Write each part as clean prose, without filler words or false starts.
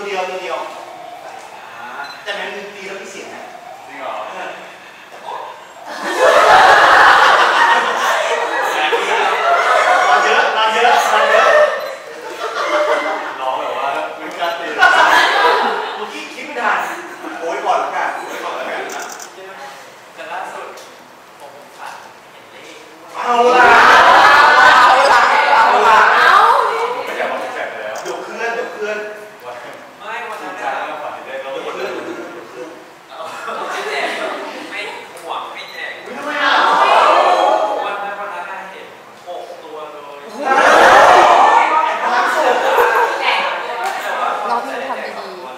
เดียวแต่มันดีแล้วมีเสียงนะจริงเหรอนอนเยอะร้องแบบว่าไม่กล้าตื่นเมื่อกี้คิดไม่ทันโอ้ยก่อนแล้วกันนะแต่ล่าสุดผมขาดเห็นเลขเอาละไม่อยากบอกแจกแล้วเดี๋ยวเคลื่อนไม่วันนั้นจะฝันเห็นเลขเราเคลื่อนไม่แจกไม่หวังไม่แจกทำไมอ่ะวันนั้นเห็น6 ตัวเลยน้องพี่ทำดี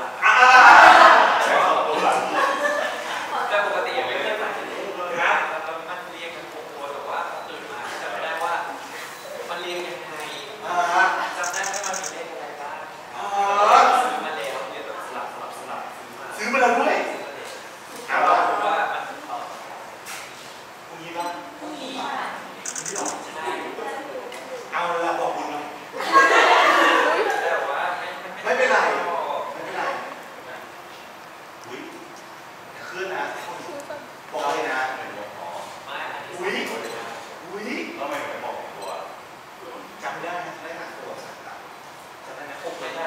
แต่ปกติยังไม่เคยฝันเห็นเลขเลยนะมันเรียงกัน6 ตัวแต่ว่าตื่นมาจำไม่ได้ว่ามันเรียงยังไงจำได้ไหมมันมีเลขอะไรบ้างซื้อมาแล้วเนี่ยแบบสลับซื้อมาแล้วด้วยถามว่ามันพรุ่งนี้ป่ะพรุ่งนี้หรอใช่เอาละบอกคุณนะแต่ว่าไม่เป็นไรอุ้ยขึ้นนะบอกเลยนะอุ้ยแล้วไม่บอกตัวจำได้นะได้หนักตัวสักตับจำได้นะไม่ได้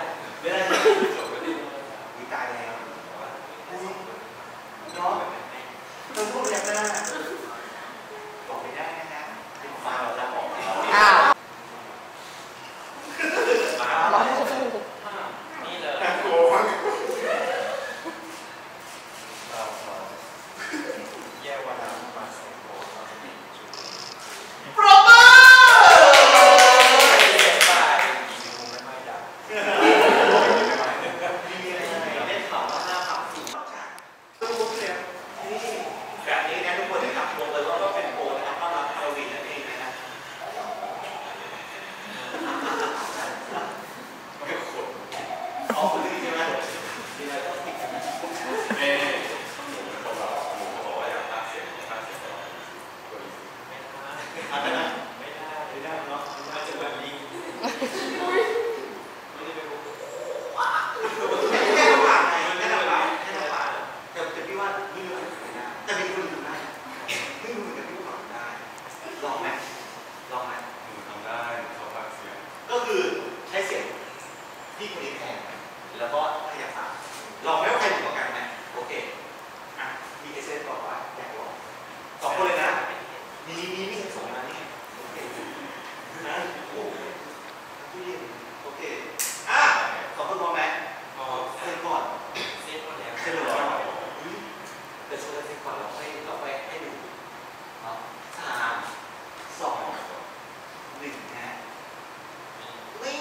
วิตายแล้วเนาะเราพูดอย่างนั้นบอกไม่ได้นะเป็นฟาวแล้วบอกนี่เลยโอ้ยแย่วันนั้นมาเซ็งโอ้โปรโมแบบนี้นะทุกคนนะครับบอกเลยว่าก็เป็นโปรนะครับต้อนรับฮาโลวีนนั่นเองนะไม่ขดเอาคนนี้ใช่ไหมมีอะไรต้องติดกันคนเราบอกว่าอยากตั้งเสียงไม่ได้เนาะมันจะแบบนี้ไม่ได้เป็นแค่ทำปากแต่พี่ว่าไม่รู้แต่มีคนทำได้ไม่รู้เหมือนกันพี่ว่าทำได้ลองไหมทำได้เขาฟังเสียงก็คือใช้เสียงพี่คนนี้แทนแล้วก็ขยับปากลองไหมว่าใครถูกกว่ากันไหมโอเคอ่ะมีเอเซนบอกว่าอยากลอง2 คนเลยนะมีส่งมานี่โอเคนะโอ้พี่โอเค2 คนพร้อมไหมเซ็นก่อนเซ็นแล้วแต่ช่วยเซ็นก่อนเราไปให้ดู3 2 1นะนี่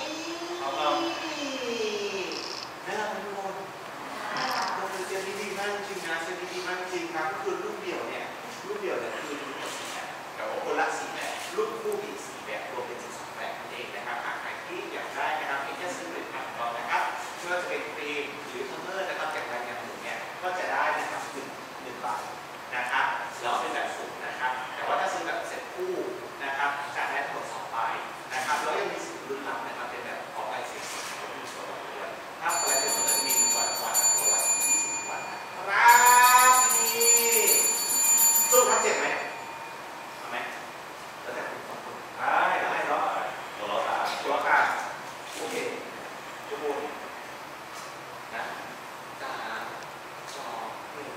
นะครับทุกคนเราเป็นเซ็นดีมากจริงนะครับก็คือรูปเดี่ยวเนี่ยคือ4 แบบคนละ4 แบบรูปคู่อีก4 แบบรวมเป็น12 แบบนั่นเองนะครับหากใครที่อยากได้นะครับเพียงแค่ซื้อผลิตภัณฑ์ของเรานะครับไม่ว่าจะเป็นครีมหรือทัมเมอร์นะครับจากรายการหนึ่งเนี่ยก็จะได้นะครับ1 บาทนะครับแล้วเป็นแบบสุ่มนะครับแต่ว่าถ้าซื้อแบบเซ็ตคู่นะครับจะได้ทั้งหมด2 ใบนะครับแล้วยังมีสิทธิ์ลุ้นรับนะครับเป็นแบบขอใบเสียงของผู้ชมด้วยถ้าใบเสียงจะมี1 วันตัวละ20 วันนะครับนี่สู้ครับเจ็บไหมทำไหมแล้วแต่คุณ2 คนได้เนาะตัวละค่ะโอเคชั่วโมงนะ3 2 1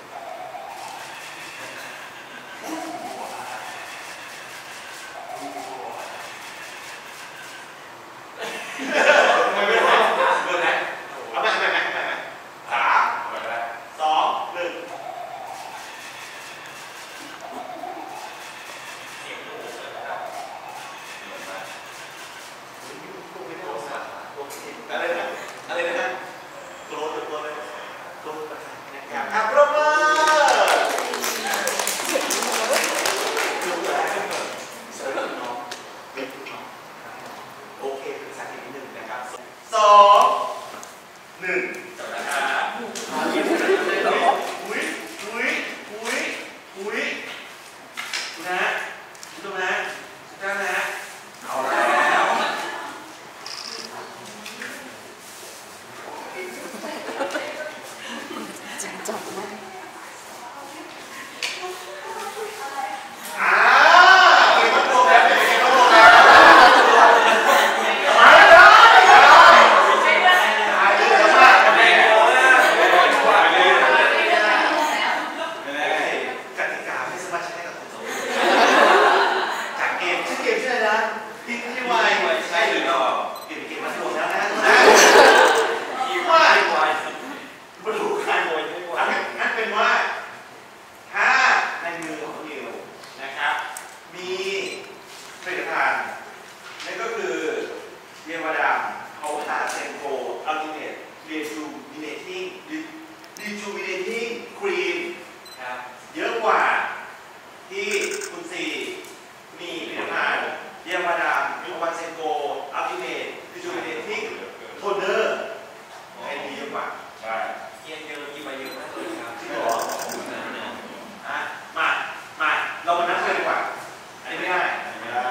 อะไรนะโกรธตัวเลยโกรธนะครับครับโปรโมโอเคภาษาอังกฤษนิดนึงนะเรียกว่าดำเขาหาเซนโกอัลติเมทเรียจูวิเนติ้งครีมเยอะกว่าที่คุณซีมีผลิตภัณฑ์เรียกว่าดำมีวันเซนโกอัลติเมทเรียจูวิเนติ้งโทนเนอร์ไอ้ดีเยอะกว่าใช่เยอะกี่ใบเยอะมากเลยครับที่บอกมาเรามานับกันดีกว่าอันนี้ไม่ได้ไม่ได้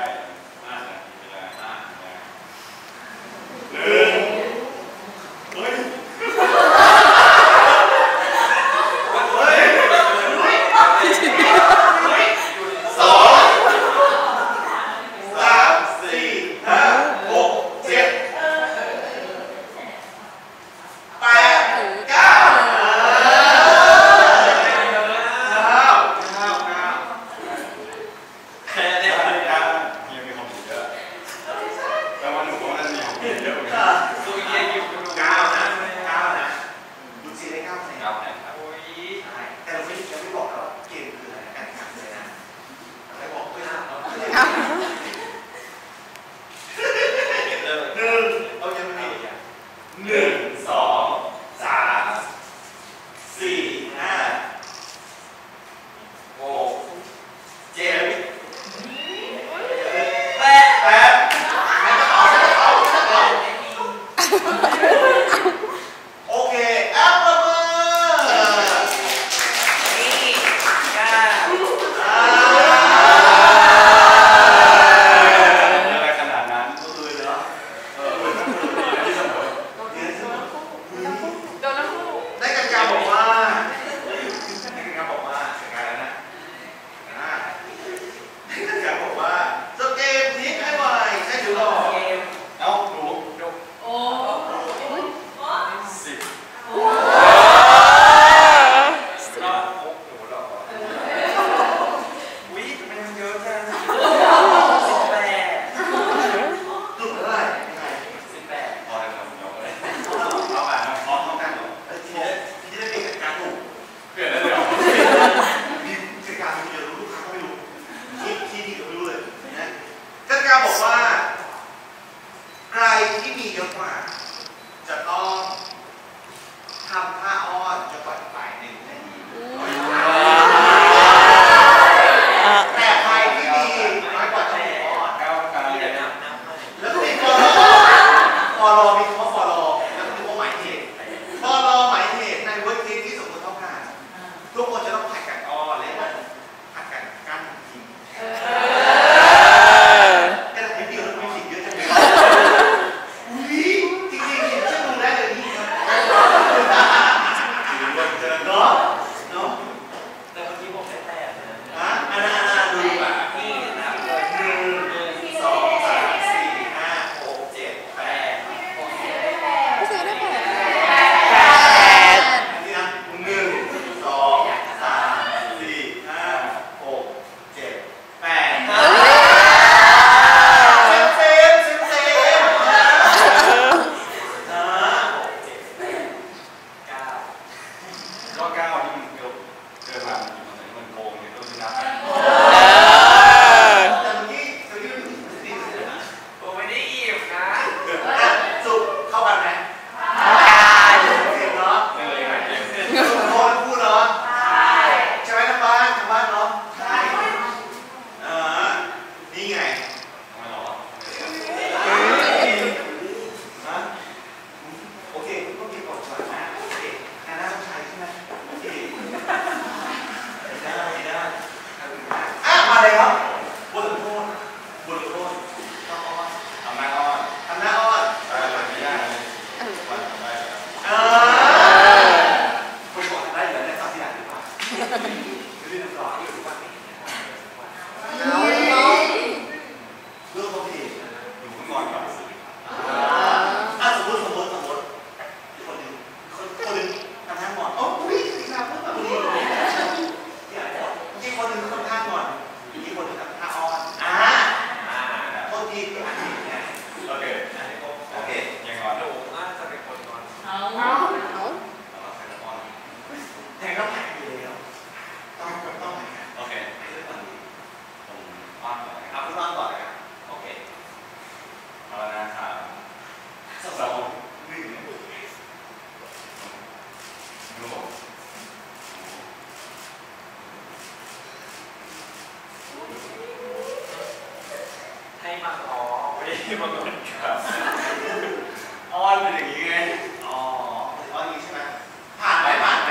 มาก่อนครับอ้อนเป็นอย่างนี้ไงอ๋ออ้อนอย่างนี้ใช่ไหมผ่านไหมผ่านไหม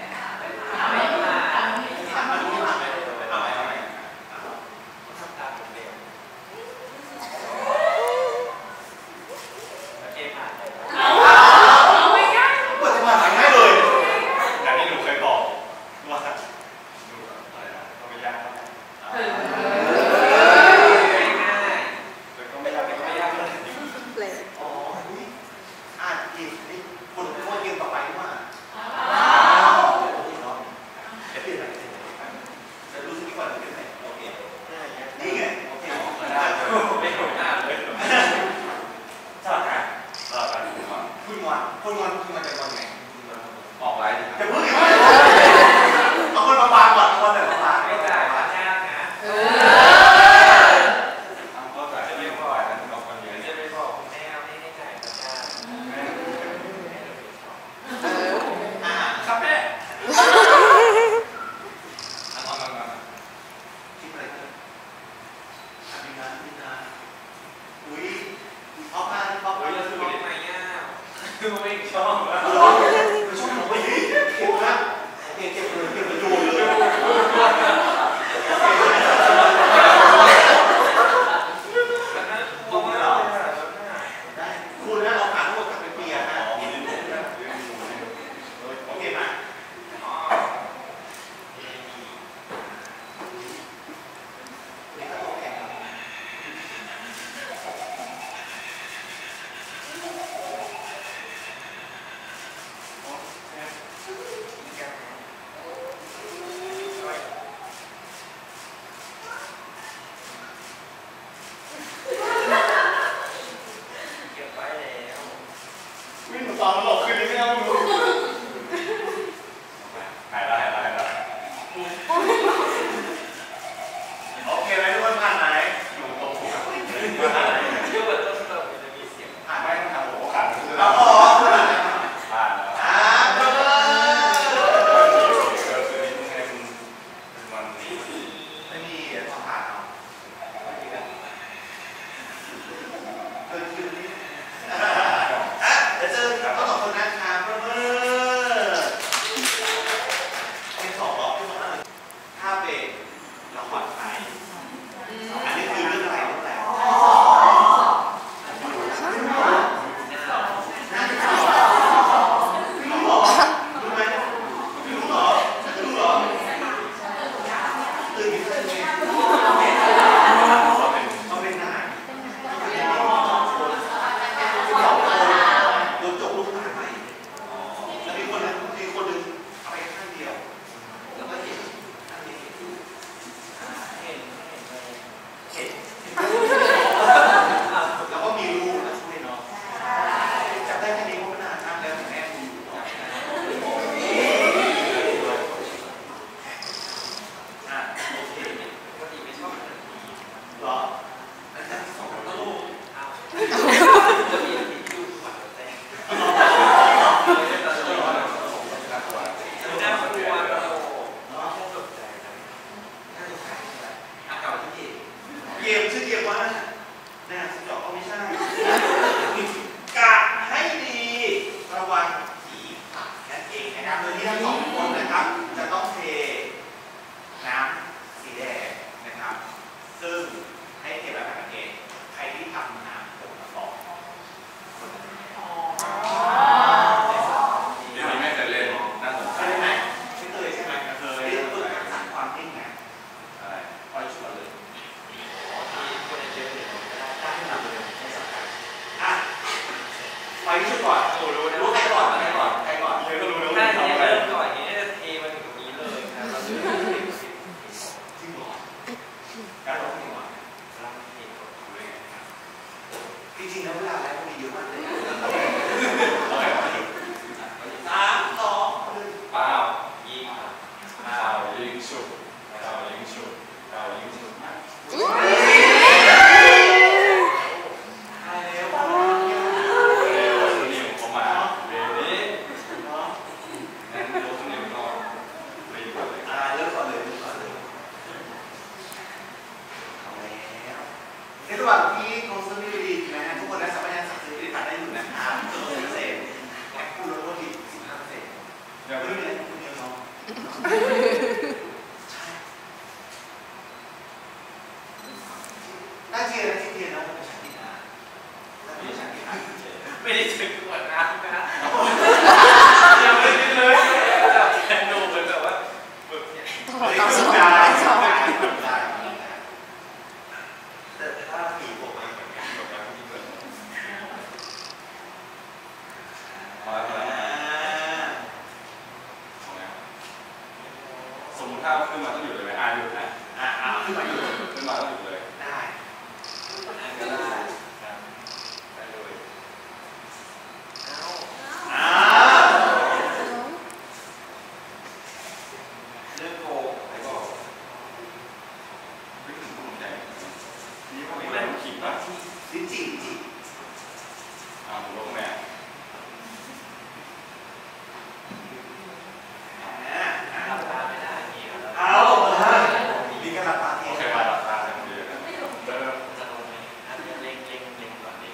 คนงอนคือมันจะงอนไงออกไว้จะพึ่งเอาคนมาบางก่อนคนแบบบางไม่ได้ค่าจ้างนะก็จ่ายจะไม่พอนะบอกคนเยอะจะไม่บอกแม่ไม่ให้จ่ายค่าจ้างครับแม่คิดอะไรกันมีนาอุ้ยออกมาออกมาจะซื้อได้ไหมอ่ะคือไม่ชอบไม่ชอบผมไม่เก็บนะเก็บเลยเก็บประโยชน์เลยได้คุณนะเราผ่านทั้งหมดกับเป็นปีนะโอเคไหมนี่ก็ต้องแข่งวิ่งตอนหลบคืนนี้ไม่เอาดูหายแล้วโอเคไหมทุกคนผ่านไหมอยู่ตรงหัวผ่านชื่อว่าต้นเติมจะมีเสียงผ่านไหมต้องทำหัวขาดคืออ๋อผ่านแล้วไม่มีต้องผ่านเนาะเดี๋ยวเจอทั้งสองคนนะครับเมื่อเป็นสองรอบที่มาถ้าเป็นละครไทยอันนี้คือเรื่องอะไรตั้งแต่รู้ไหมรู้เหรอรู้เหรอตื่นเขาเป็นนายโดนจกลูกตาไปแล้วมีคนหนึ่งเอาไปข้างเดียวแล้วก็เห็นแล้วก็มีรูนะช่วยเนาะจับได้แค่นี้ก็ไม่น่าทำแล้วแม่ดูโอเคปกติไม่ชอบแบบนี้หรอแล้วจะสองก็ลูกจะมีติดยูฝันแต่น่ากลัวน่ากลัวเราสนใจนะน่าสนใจใช่ไหมเก่าที่เกมชื่อเกมว่าน่าสยองก็ไม่ใช่กะให้ดีระวังผีผักนั่นเองนะครับโดยที่ทั้งสองคนนะครับจะต้องเทน้ำสีแดงนะครับซึ่งให้เทแบบนั้นเองใครที่ทำน้ำผมมาบอกเดี๋ยวนี้ไม่เคยเล่นน่าสนใจไหมไม่เคยใช่ไหมเคยฝึกทักษะความนิ่งไงอะไรคอยชวนเลยที่คนเยอะเลยได้ให้นำเลยในสัปดาห์อ่ะไปที่ชุดก่อนรู้ใครก่อนเธอก็รู้น่าจะเริ่มก่อนอย่างนี้จะเทมาถึงตรงนี้เลยนะเราจะจริงเหรอการร้องเพลงว่ะจริงๆแล้วเวลาไลฟ์มันมีเยอะมากเลย3 2 1 เปล่ายิงเปล่ายิงฉุบเปล่ายิงฉุบเปล่ายิงฉุบในระหว่างที่คอนเสิร์ตดีไม่ได้ถึงขวดน้ำนะยังไม่ได้เลยจับแขนดูเหมือนแบบว่าแบบเนี้ยแต่ถ้าผีผมมันเหมือนกันแบบนั้นที่เหมือนสมมติถ้าขึ้นมาต้องหยุดเลยไหมหยุดนะขึ้นมาต้องหยุดเลยได้ก็ได้ครับไปเลยเรื่องโกงใครบอกไม่ถึงต้องใจนี่เขาไม่ได้ต้องขิงป่ะลิ้นจี่ผมลงแม่มีกระดาษปาเทียนโอเคมาหลับตาเลยเดี๋ยวจะลงไหมเล็งก่อนดิ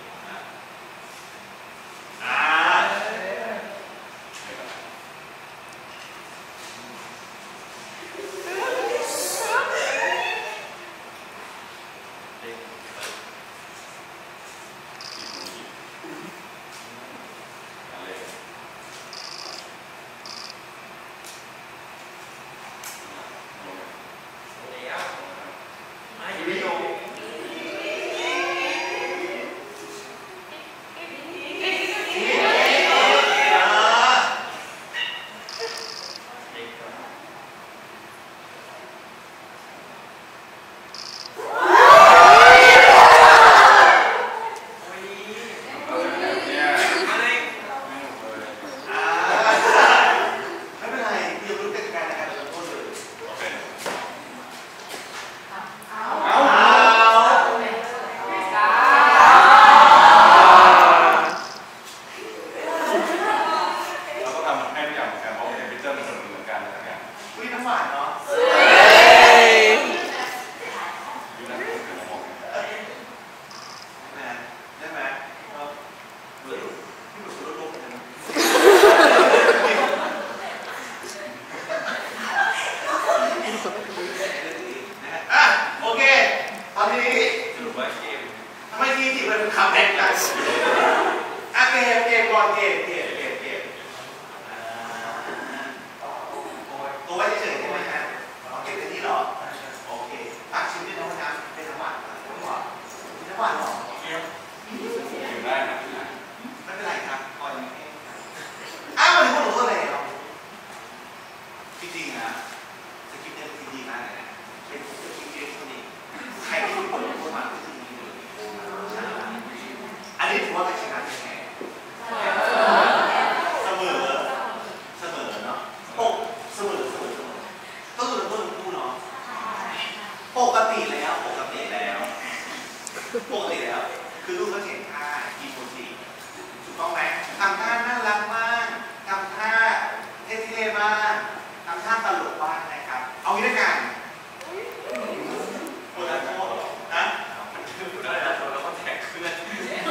โอเคตอนนี้สรุปว่าเกมทำไมทีมที่มันคำแข่งกันเกมก่อนเกมตัวไว้เฉยใช่ไหมฮะเก็บในที่หรอโอเคตักชิ้นที่น้องน้ำเป็นทั้งวันทั้งวันหรออยู่ได้นะไม่เป็นไรครับก่อนนี้มันถึงพวกหนูก็เลยจริงๆนะสกิปเนี่ยดีมากเลยนะเป็นสกิปเยอะเท่านี้ใครที่คนพูดมาก็คือมีเลยอันนี้ถือว่าเป็นชนะยังไงเสมอเนาะเสมอก็คือเราพูดเนาะปกติแล้วคือลูกเขาเห็นท่าอีโมจิถูกต้องไหมทำท่าน่ารักมากทำท่าเท่ๆมากทำท่าตลกบ้างนะครับเอางี้ด้วยกันคนละโทษนะได้แล้วแล้วก็แท็กเพื่อน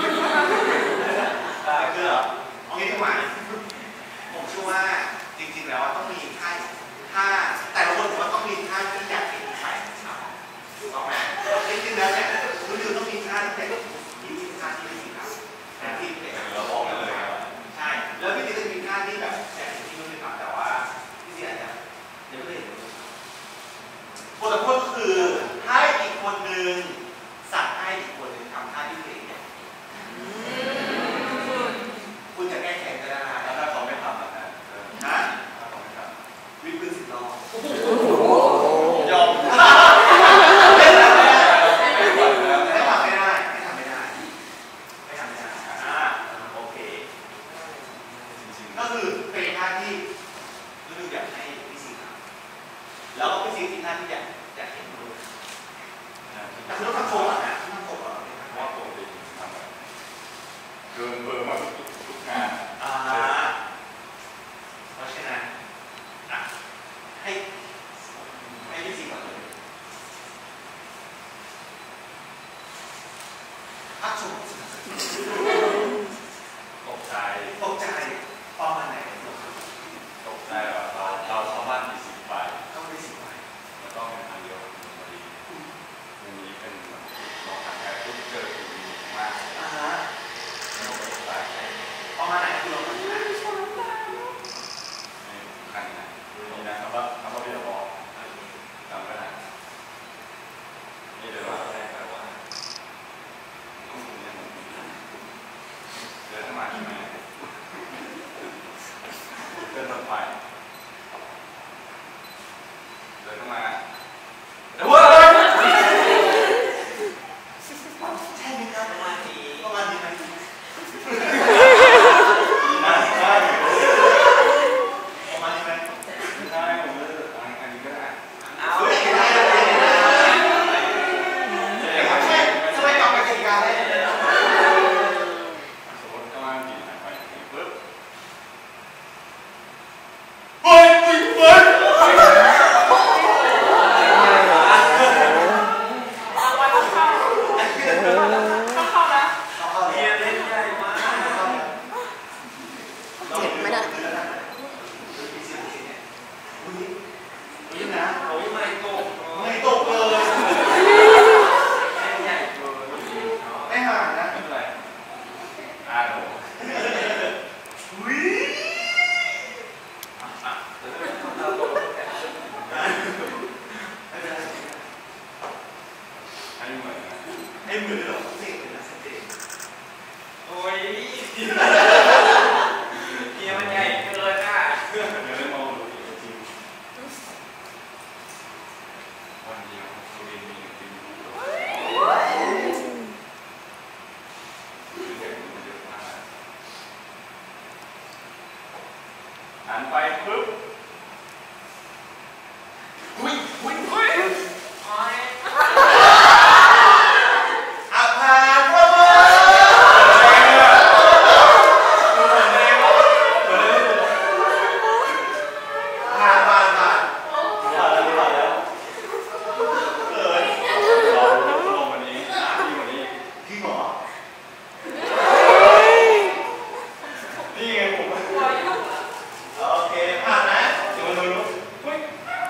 คือเอางี้ดีกว่าผมเชื่อว่าจริงๆแล้วต้องมีท่าแต่ละคนผมว่าต้องมีท่าที่อยากเห็นใครถูกต้องไหมจริงๆแล้วเนี่ยคือต้องมีท่าที่เป็นท่าที่ไม่ดีครับแต่ที่เราบอกกันเลยใช่แล้วพี่จะมีท่าที่แบบอยากเห็นที่ไม่ดีครับแต่ว่าพี่อาจจะเดี๋ยวไม่เห็นบทลงโทษก็คือให้อีกคนนึงสั่งให้อีกคนนึงทำท่าที่ตัวเองเนี่ยคุณจะแก้แค้นก็ได้แล้วถ้าเขาไม่ทำนะถ้าเขาไม่ทำวิ่งปืน10 รอบยอมโอเคก็คือเป็นท่าที่รู้อยากให้พี่ซีทำแล้วก็พี่ซีที่ท่าที่อยากเห็นด้วยแต่คุณต้องทำโค้งนะทำโค้งก่อนว่าปกติทำแบบเกินเบอร์มาทุกงานเพราะฉะนั้นให้พี่ซีก่อนเลยพักชมตกใจประมาณไหนตกใจแบบเราชาวบ้านมี10 ใบต้องได้10 ใบแล้วก็เป็นอันเดียวมันมีเป็นเราทำแบบทุกเจอคือมีมากแล้วก็ตกใจไปเดินเข้ามาใช่ไหมครับประมาณนี้ประมาณนี้ไหมได้ได้ประมาณนี้ไหมได้ผมเลือกอันนี้ก็ได้เอาเฮ้ยได้จะไปกลับไปกิจการได้สมมติก็ว่ามีหายไปอย่างนี้ปึ๊บเฮ้ยเฮ้ยเฮ้ยเรียนเล่นใหญ่มากเจ็บไหมน่ะนี่นะโอ้ยไม่ตกไม่ตกเลยเล่นใหญ่เกินไม่ห่างนะไม่เป็นไรโหวิเราตกแต่ไม่เป็นไรให้เหมือนนะให้มือหรอเสกเลยนะเสกโอ้ยเกียร์มันใหญ่เกินอ่ะเดี๋ยวได้มองดูอีกจริงวันเดียวตัวเองมีจริงหันไปปึ๊บอุ้ยโอ้ยอาภาประเมิผ่านผ่านผ่านผ่านแล้วเออเราลงวันนี้ที่วันนี้พี่หมอนี่ไงผมโอเคผ่านนะเดี๋ยวเราลุกเฮ้ย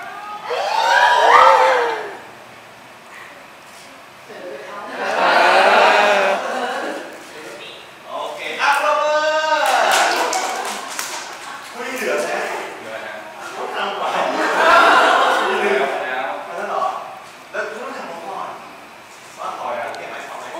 โอเคอาประเมิไม่เหลือแล้วเหนื่อยฮะทำไปเหนื่อยแล้วมาแล้วเหรอแล้วคุณต้องถามผมก่อนว่าขอเก็บไว้สองไหม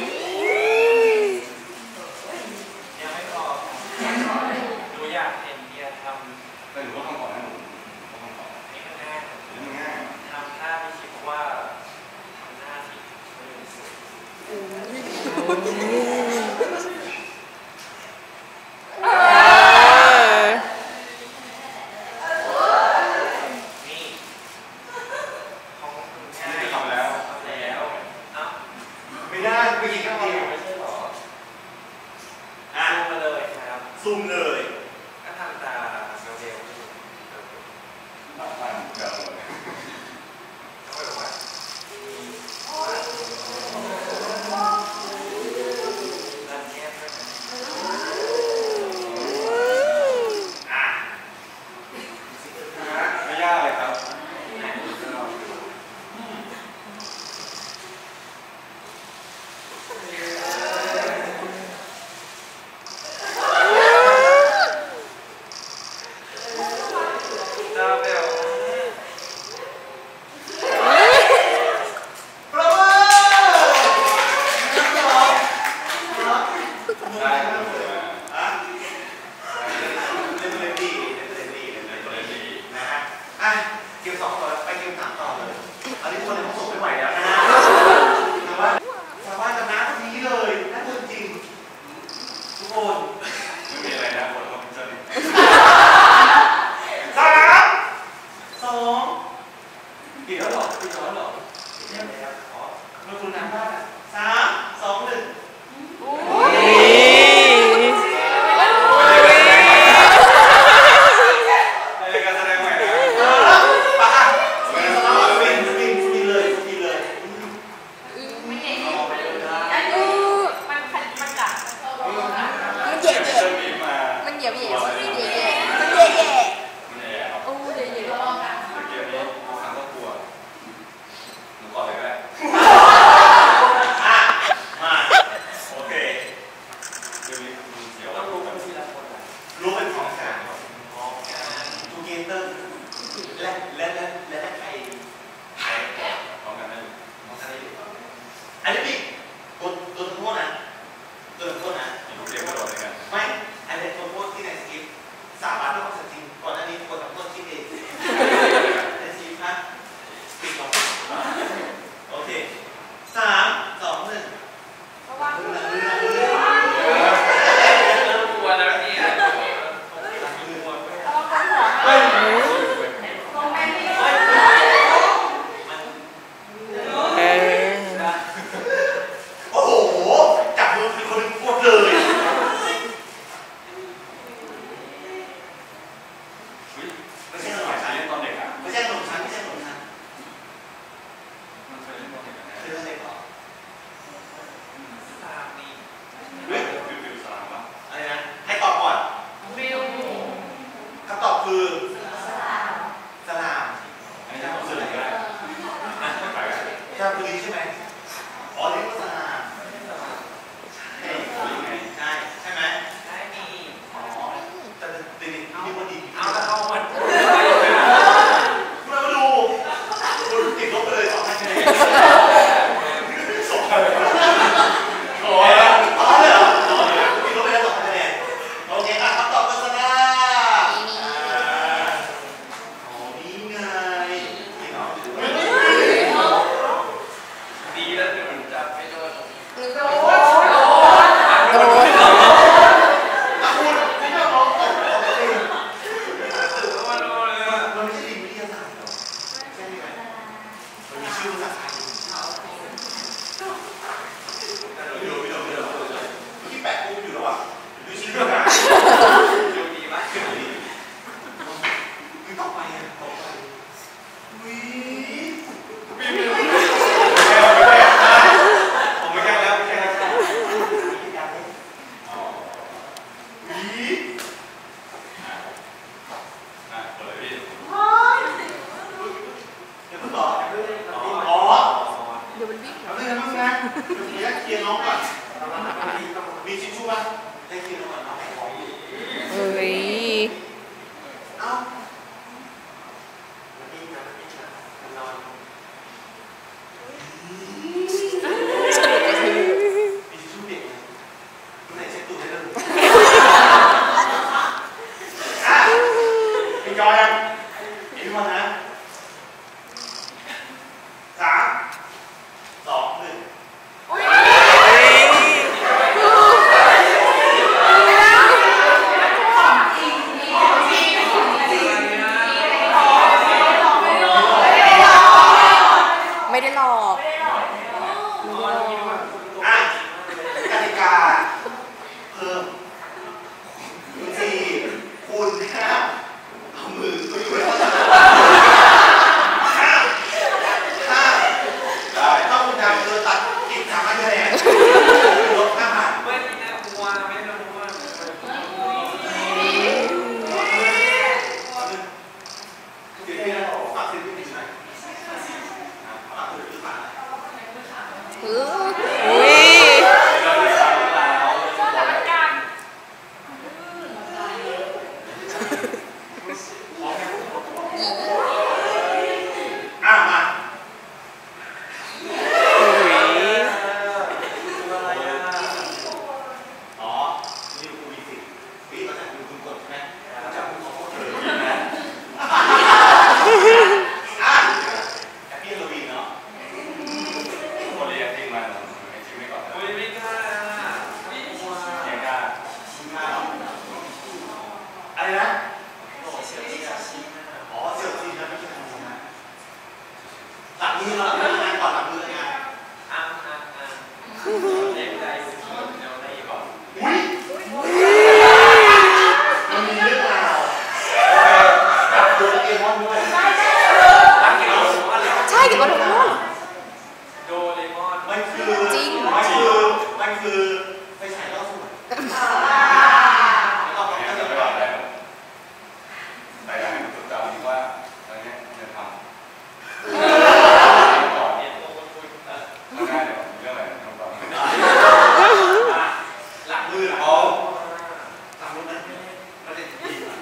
ยังไม่พอดูอยากเห็นเกียร์ทำแต่หนูก็ทำก่อนนะหนูต้องทำก่อนนี่มันง่ายนี่มันง่ายทำท่าไม่คิดว่าทำหน้าที่ไม่ได้สุดนี่ของคุณง่ายทำแล้วทำแล้วเอ้าไม่ได้ผู้หญิงก็เดียวไม่ใช่หรออ่ะดูมาเลยครับซุ่มเลยก็ทำตาเร็วๆทำได้เดิมเลยเขาบอกว่ามีรันแก้มด้วยนะอ่ะไม่ยากเลยครับตาเบลประเมินได้ครับผมอ่ะเล่นดีเล่นดีนะฮะอ่ะเกม2ต่อไปเกม3ต่อเลยอันนี้คนในห้องส่งไม่ไหวแล้วนะแต่ว่าชาวบ้านจะน้าคนนี้เลยน่าเชื่อจริงทุกคนไม่มีอะไรนะคนเขาเป็นเจ้าหน้าที่ 3 2ปิดแล้วหรอปิดแล้วหรอปิดแล้วครับอ๋อเมื่อคุณน้ำบ้านอ่ะ3 2 1 อะไรการแสดงใหม่นะปะสปินเลยมันเหยียบเจ้าหนี้มามันเหยียบมันเหยียบมันเหยียบมันแย่ครับโอ้เดี๋ยวเกมนี้ทุกครั้งก็กลัวหนูก่อนเลยก็ได้มาโอเคเกมนี้คุณเสียวต้องรู้กันทีละคนรู้เป็นของแสงของการทูเกเตอร์และใครพร้อมกันได้ของอะไรอยู่อันนี้พี่ตัวโทษนะตัวโทษนะมีทุกเกมก็โดนด้วยกันไม่อันนี้ตัวโทษที่ในสคริปต์ป่ะได้คิวแล้วก่อนเอาให้ของอยู่เฮ้ยเอ้ามันนี่นะมันนอนสนุกกว่าคือมีชู้เด็กไหมไหนเช็ดตูดให้เราดูเป็นจอยังเอ็นวันนะ3 2 1 ไม่ได้หลอกกติกาเพิ่มคุณนะครับเอามือไปอยู่แล้วถ้าคุณทำโดนตัดอีก3 คะแนนลด5,000 ไม่น่ากลัวไม่น่ากลัวเดี๋ยวนี้ฝากซื้อที่นี่ใช่ฝากซื้อที่ฝากอุ้ยมาอ๋อนี่ดูมีสิปีมาจากดูคุณกดใช่ไหมมาจากคุณกดเถอะนะแอปปี้โรบีเนาะคนเรียนที่มาไม่ชิมไม่ก่อนนะอุ้ยไม่กล้าไม่กลัวเยังกล้าอะไรนะโอ้เสียวที่จะชี้นะอ๋อเสี่ยวจีนนะไม่ใช่ทำงานหลังมือเราหลังงานก่อนหลังมืองานเล่นใจสุดเดี๋ยวได้ก่อนอุ้ยมันมีเรื่องราวกับโดเรมอนด้วยตั้งเกี่ยวกับอะไรใช่เดี๋ยวก็ถูกต้องโดเรมอนมันคือจริงมันคือไฟฉายล่อสมุนแล้วก็เนี่ยจะจะไปไม่แบบอกบได้หรอกแต่อยากให้คุณจำดีว่าตอนนี้จะทำก่อนเนี่ยตัวคุยทำได้เดี๋ยวเรื่องอะไรทำก่อนหลังมืออ๋อหลังมือมันเล่นดีกว่า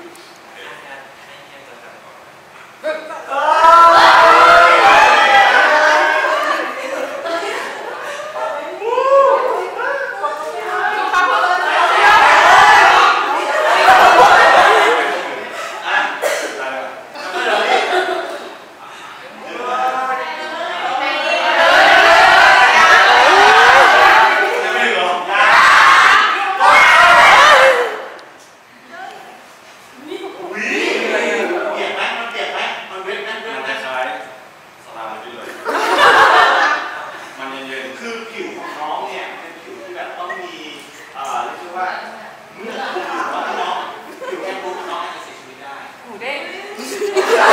คือผิวของน้องเนี่ยเป็นผิวที่แบบต้องมีเรียกว่าเมื่อคุณผิวว่าน้องผิวแค่ปุ๊บน้องอาจจะเสียชีวิตได้หมูเด้ง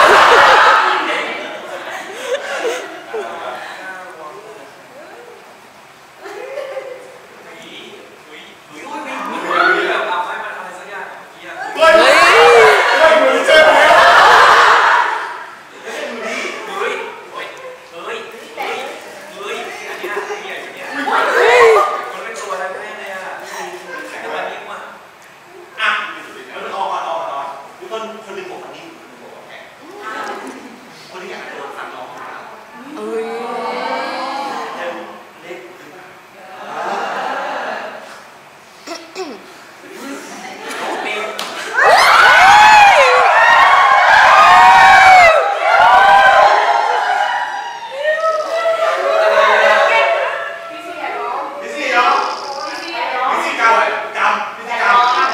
เฮ้ยเฮ้ยมือใช่ไหมไม่ใช่มือดีอ่ะมันออกมาทุกคนคนหนึ่งบอกคนนี้คนที่อยากโดนฟันน้องของเราเอ้ยเล็กหรือเปล่าพิซี่เนาะพิซี่กำพิซี่กำ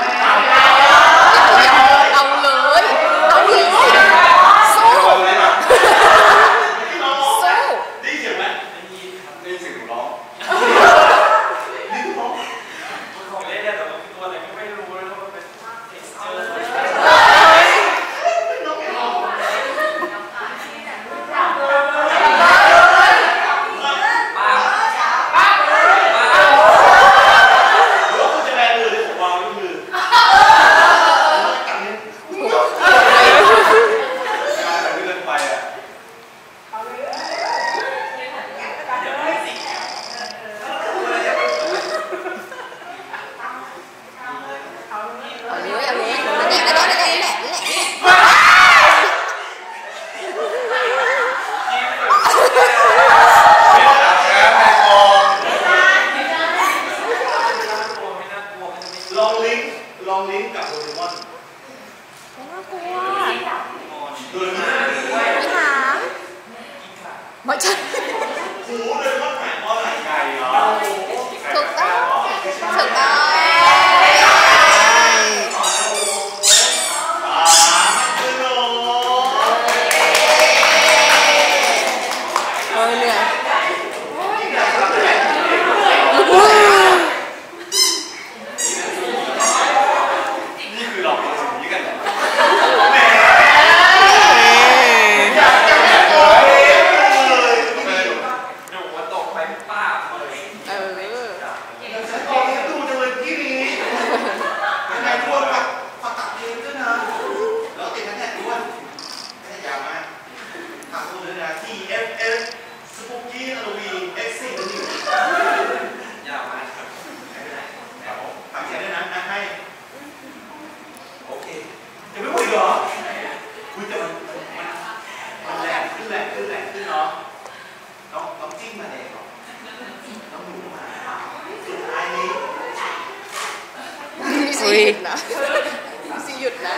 เอาเลยเอาดิสู้สู้ได้ยินเสียงไหมได้ยินเสียงหนูร้องนี่คือน้องเล่นได้แต่ว่าตัวลองลิงก์กับโดเรมอนไม่น่ากลัวโดเรมอนพี่หาไม่ใช่หูโดเรมอนหายเพราะอะไรไก่เหรอถูกต้องถูกต้องเหนื่อยนี่คือหลอกสิ่งนี้กันเหรออยากจะแอบเลยหนูว่าตกไปป้าเลยฉันบอกให้ดูจังเลยที่นี้ยังไงทุกคนฝากตัดเพลงด้วยนะแล้วติดแท็กด้วยแท็กยาวมากทำตัวด้วยนะ TFS Spooky Halloween X4 1 ยาวมากครับครับผมฝากเขียนด้วยนะให้โอเคยังไม่หมดอีกเหรอคุยแต่มันแรงขึ้นเนาะต้องจิ้มมาเองหรอต้องหนูมาสุดท้ายนี้มีสิหยุดนะมีสิหยุดนะ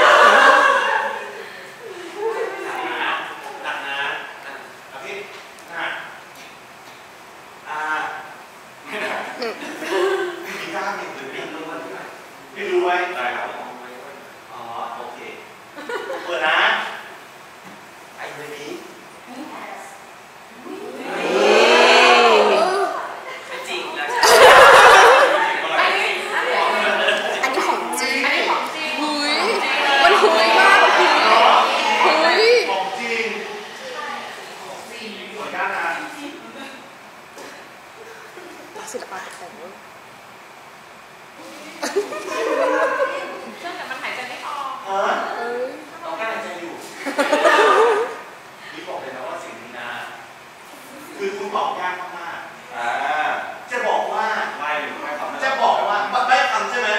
หนักนะเอาพี่ไม่ได้มีกล้ามอย่างอื่นไม่รู้ไว้ได้ครับอ๋อโอเคเปิดนะไอ้เลยนี้ไม่จริงนะอันนี้ของจริงหุยมันหุยมากหุยของจริงสวยงามนะศิลปะตกแต่งเว้ยแต่มันหายใจไม่ออกต้องการใจอยู่นี่บอกเลยนะว่าสิ่งนี้นะคือคุณตอบยากมากจะบอกว่าจะบอกว่าไม่ทำใช่ไหม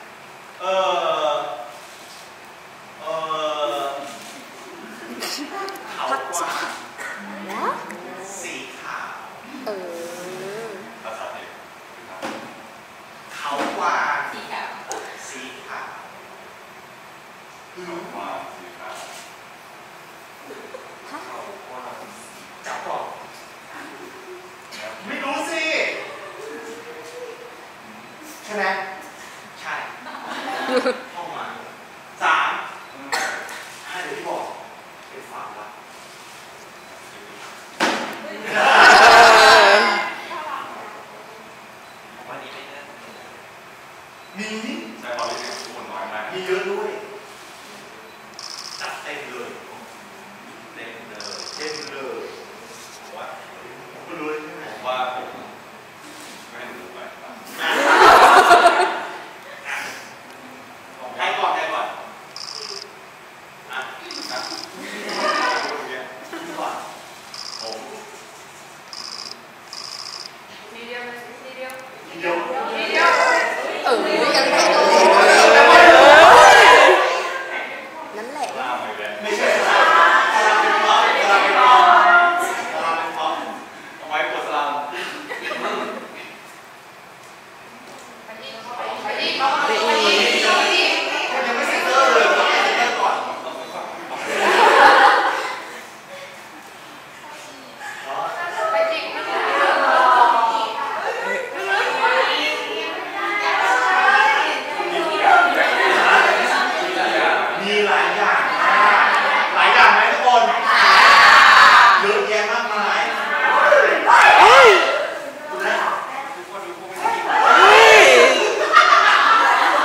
เขากว่าสีขาวภาษาไทยเขากว่าสีขาวจับบอกไม่รู้สิใช่ไหมใช่เข้ามา3 5เดี๋ยวที่บอกเป็นฝาละวันนี้ไม่ได้มีใช่ความรู้สึกทุกคนน้อยมากมีเยอะด้วยจัดเต็มเลยว่าผมก็รู้เลยใช่ไหมว่าผมไม่ให้ดูไปใครก่อนก่อนผมทีเดียวยังไงนั่นแหละล่าไปเลยไม่ใช่กำลังเป็นเพราะเอาไว้ปวดสลัมคนยังไม่เซ็นเตอร์เลยต้องเซ็นเตอร์ก่อนมีหลายอย่างไหมทุกคนเยอะแยะมากมายคุณนะ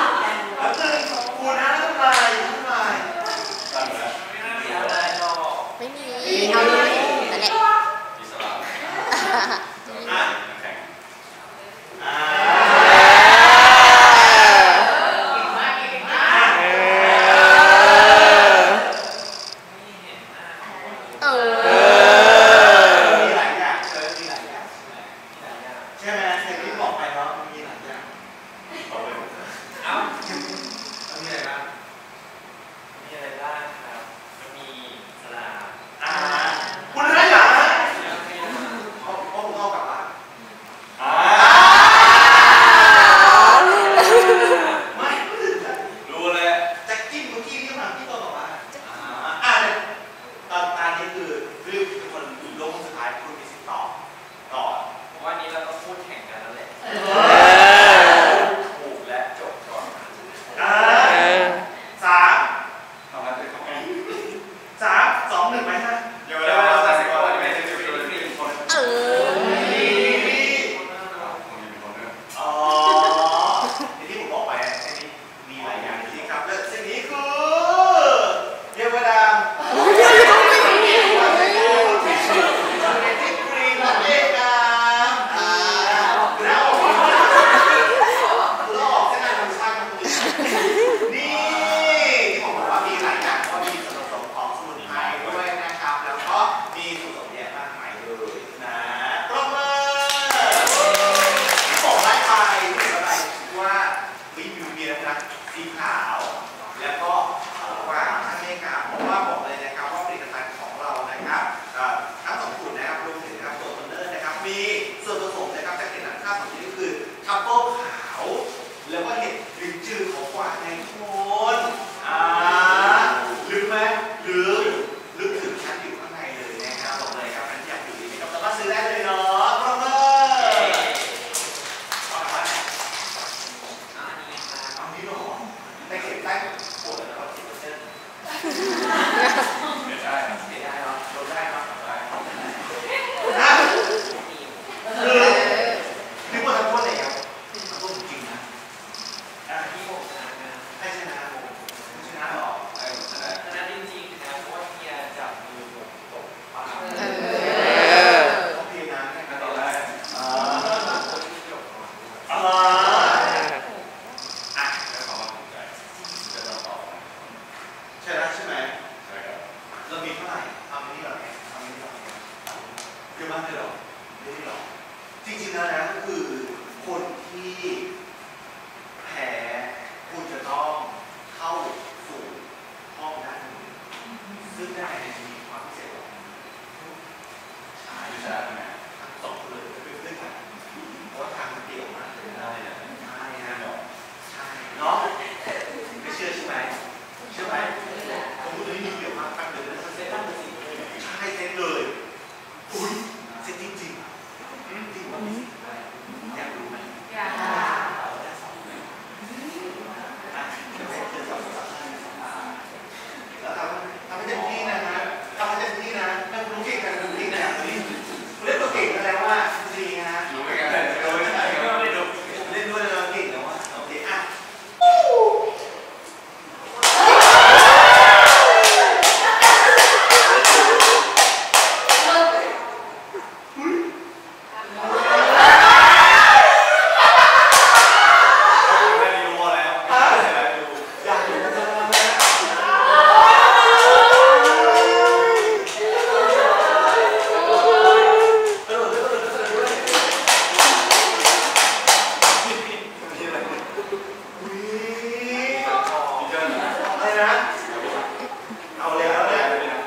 อุ้ยพี่เจิ้นอะไรนะ เอาแล้วเนี่ย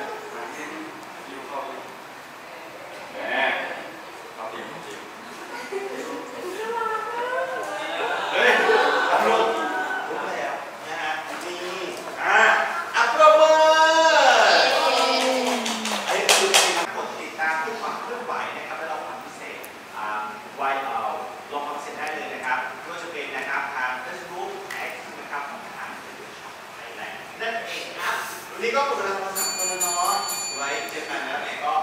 แหมเอาจริงจริงเฮ้ยทำลงรู้แล้วนะฮะนี่อัปโปรเบอร์ไอ้คือเป็นกดติดตามทุกความเคลื่อนไหวนะครับและเราความพิเศษไว้ลองความพิเศษได้เลยนะครับไม่ว่าจะเป็นนะครับทาง Facebook แท็กนะครับของทาง ไทยแลนด์นั่นเองครับวันนี้ก็หมดเวลาของเรา3 คนแล้วเนาะไว้เจอกันแล้วเนี่ยก็